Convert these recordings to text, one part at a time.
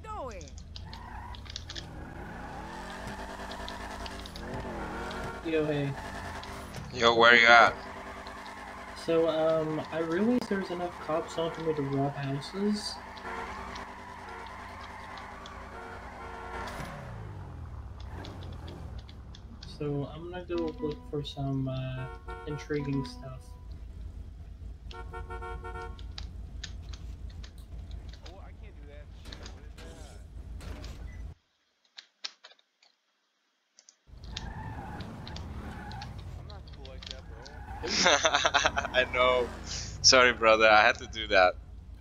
doing? Yo, hey. Yo, where you at? So, I realized there's enough cops on for me to rob houses. So, I'm gonna go look for some, intriguing stuff. Oh, I can't do that shit. What is that? I'm not cool like that, bro. I know. Sorry, brother. I had to do that.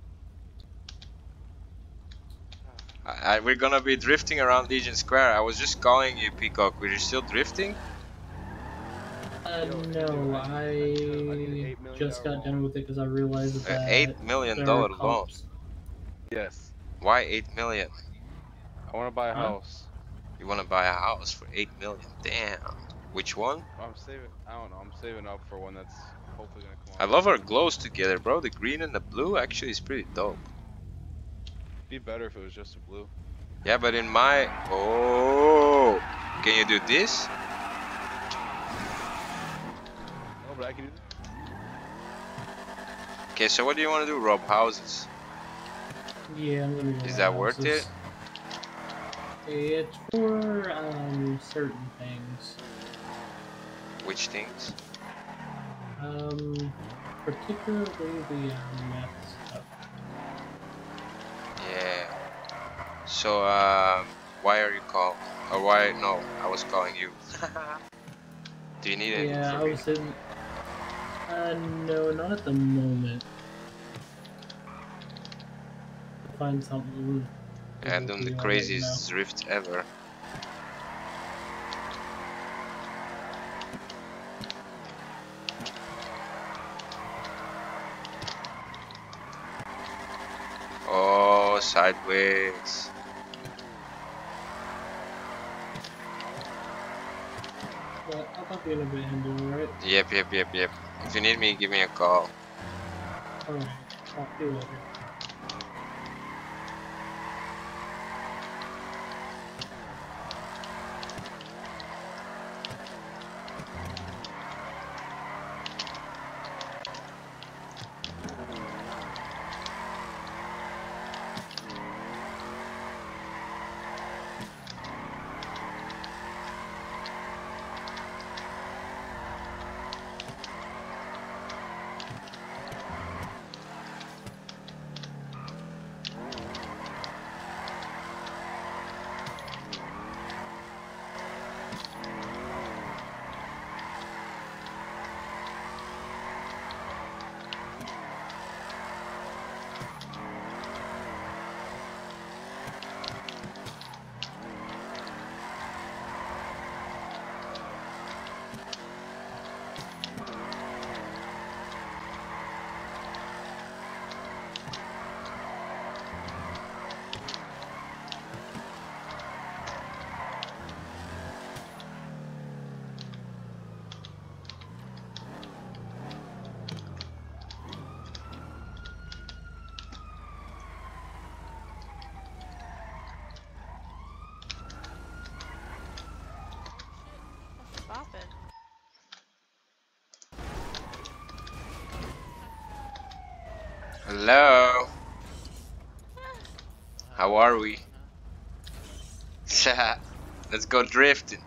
We're gonna be drifting around Legion Square. I was just calling you, Peacock. Were you still drifting? Yo, No, dude, I need $8 million just got done with it because I realized that $8 million there are loan. cops. Yes. Why 8 million? I want to buy a Huh? house. You wanna buy a house for 8 million? Damn. Which one? I'm saving. I don't know. I'm saving up for one that's hopefully gonna come I out love our soon. glows together, bro. The green and the blue actually is pretty dope. Be better if it was just a blue. Yeah, but in my... Oh! Can you do this? No, but I can do this. Okay, so what do you want to do? Rob houses? Yeah, I'm gonna go Is rob that worth houses. it? It's for, certain things. Which things? Particularly the, meth stuff. Yeah. So, why are you called? Or why? No, I was calling you. Do you need anything Yeah, from I me? was in... no, not at the moment. Find something. And I'm the I'll let you know. craziest drift ever. Oh, sideways. But I'll talk to you in a bit, Hindu, alright? Yep. If you need me, give me a call. Alright, talk to you later. Stop it. Hello. How are we? Let's go drifting.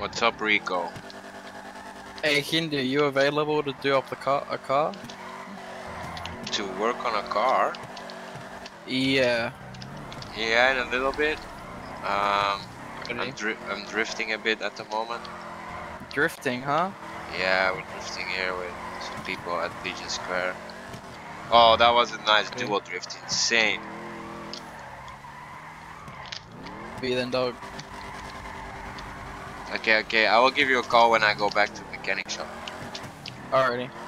What's up, Rico? Hey Hindi, you available to do up a car? To work on a car? Yeah. Yeah, in a little bit. Ready? I'm drifting a bit at the moment. Drifting, huh? Yeah, we're drifting here with some people at Legion Square. Oh, that was a nice Okay. dual drift. Insane. Be then, dog. Okay, I will give you a call when I go back to the mechanic shop. Alrighty.